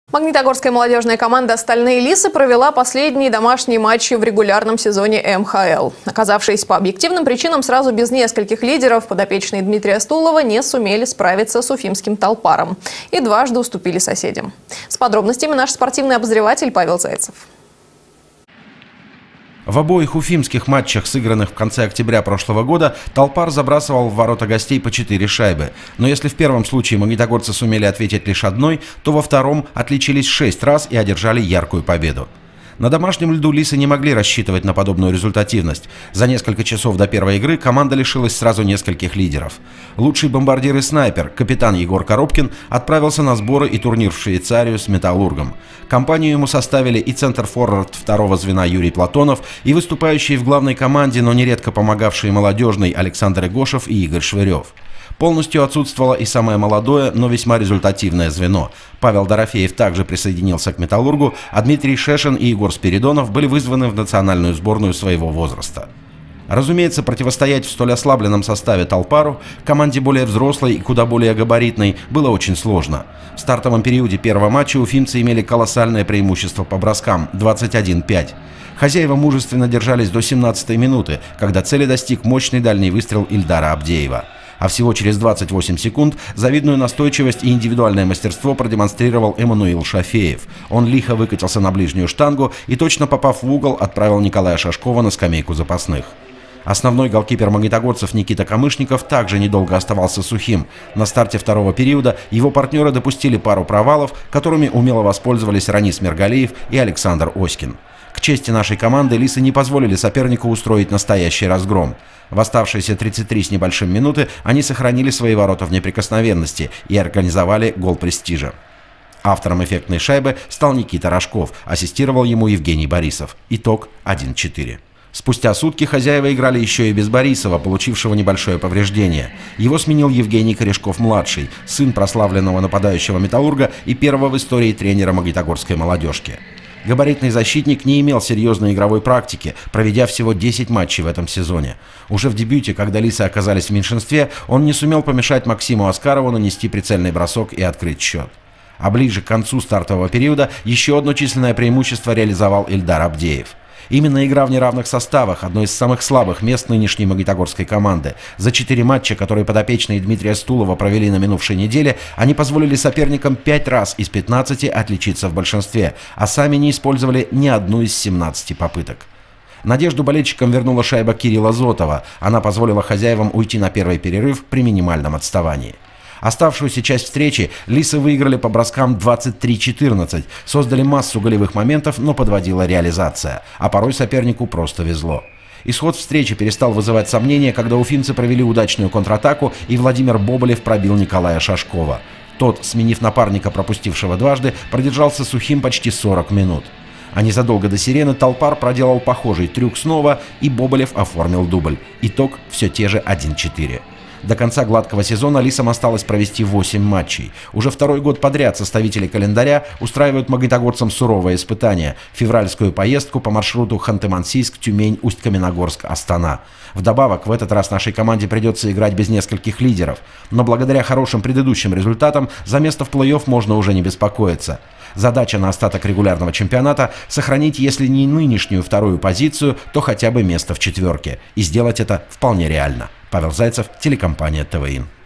Магнитогорская молодежная команда «Стальные лисы» провела последние домашние матчи в регулярном сезоне МХЛ. Оказавшись по объективным причинам сразу без нескольких лидеров, подопечные Дмитрия Стулова не сумели справиться с уфимским «Талпаром» и дважды уступили соседям. С подробностями наш спортивный обозреватель Павел Зайцев. В обоих уфимских матчах, сыгранных в конце октября прошлого года, «Талпар» забрасывал в ворота гостей по 4 шайбы. Но если в первом случае магнитогорцы сумели ответить лишь одной, то во втором отличились 6 раз и одержали яркую победу. На домашнем льду лисы не могли рассчитывать на подобную результативность. За несколько часов до первой игры команда лишилась сразу нескольких лидеров. Лучший бомбардир и снайпер, капитан Егор Коробкин, отправился на сборы и турнир в Швейцарию с «Металлургом». Компанию ему составили и центр-форвард второго звена Юрий Платонов, и выступающие в главной команде, но нередко помогавшие молодежной Александр Игошев и Игорь Швырев. Полностью отсутствовало и самое молодое, но весьма результативное звено. Павел Дорофеев также присоединился к «Металлургу», а Дмитрий Шешин и Егор Спиридонов были вызваны в национальную сборную своего возраста. Разумеется, противостоять в столь ослабленном составе «Талпару», команде более взрослой и куда более габаритной, было очень сложно. В стартовом периоде первого матча уфимцы имели колоссальное преимущество по броскам – 21-5. Хозяева мужественно держались до 17-й минуты, когда цели достиг мощный дальний выстрел Ильдара Абдеева. А всего через 28 секунд завидную настойчивость и индивидуальное мастерство продемонстрировал Эммануил Шафеев. Он лихо выкатился на ближнюю штангу и, точно попав в угол, отправил Николая Шашкова на скамейку запасных. Основной голкипер магнитогорцев Никита Камышников также недолго оставался сухим. На старте второго периода его партнеры допустили пару провалов, которыми умело воспользовались Ранис Мергалиев и Александр Оськин. К чести нашей команды, лисы не позволили сопернику устроить настоящий разгром. В оставшиеся 33 с небольшим минуты они сохранили свои ворота в неприкосновенности и организовали гол престижа. Автором эффектной шайбы стал Никита Рожков, ассистировал ему Евгений Борисов. Итог 1-4. Спустя сутки хозяева играли еще и без Борисова, получившего небольшое повреждение. Его сменил Евгений Корешков-младший, сын прославленного нападающего «Металлурга» и первого в истории тренера магнитогорской молодежки. Габаритный защитник не имел серьезной игровой практики, проведя всего 10 матчей в этом сезоне. Уже в дебюте, когда лисы оказались в меньшинстве, он не сумел помешать Максиму Аскарову нанести прицельный бросок и открыть счет. А ближе к концу стартового периода еще одно численное преимущество реализовал Ильдар Абдеев. Именно игра в неравных составах – одно из самых слабых мест нынешней магнитогорской команды. За 4 матча, которые подопечные Дмитрия Стулова провели на минувшей неделе, они позволили соперникам 5 раз из 15 отличиться в большинстве, а сами не использовали ни одну из 17 попыток. Надежду болельщикам вернула шайба Кирилла Зотова. Она позволила хозяевам уйти на первый перерыв при минимальном отставании. Оставшуюся часть встречи лисы выиграли по броскам 23-14, создали массу голевых моментов, но подводила реализация, а порой сопернику просто везло. Исход встречи перестал вызывать сомнения, когда уфимцы провели удачную контратаку, и Владимир Боболев пробил Николая Шашкова. Тот, сменив напарника, пропустившего дважды, продержался сухим почти 40 минут. А незадолго до сирены «Талпар» проделал похожий трюк снова, и Боболев оформил дубль. Итог все те же 1-4. До конца гладкого сезона лисам осталось провести 8 матчей. Уже второй год подряд составители календаря устраивают магнитогорцам суровое испытание – февральскую поездку по маршруту Ханты-Мансийск, Тюмень, Усть-Каменогорск, Астана. Вдобавок, в этот раз нашей команде придется играть без нескольких лидеров. Но благодаря хорошим предыдущим результатам за место в плей-офф можно уже не беспокоиться. Задача на остаток регулярного чемпионата – сохранить, если не нынешнюю вторую позицию, то хотя бы место в четверке. И сделать это вполне реально. Павел Зайцев, телекомпания ТВИН.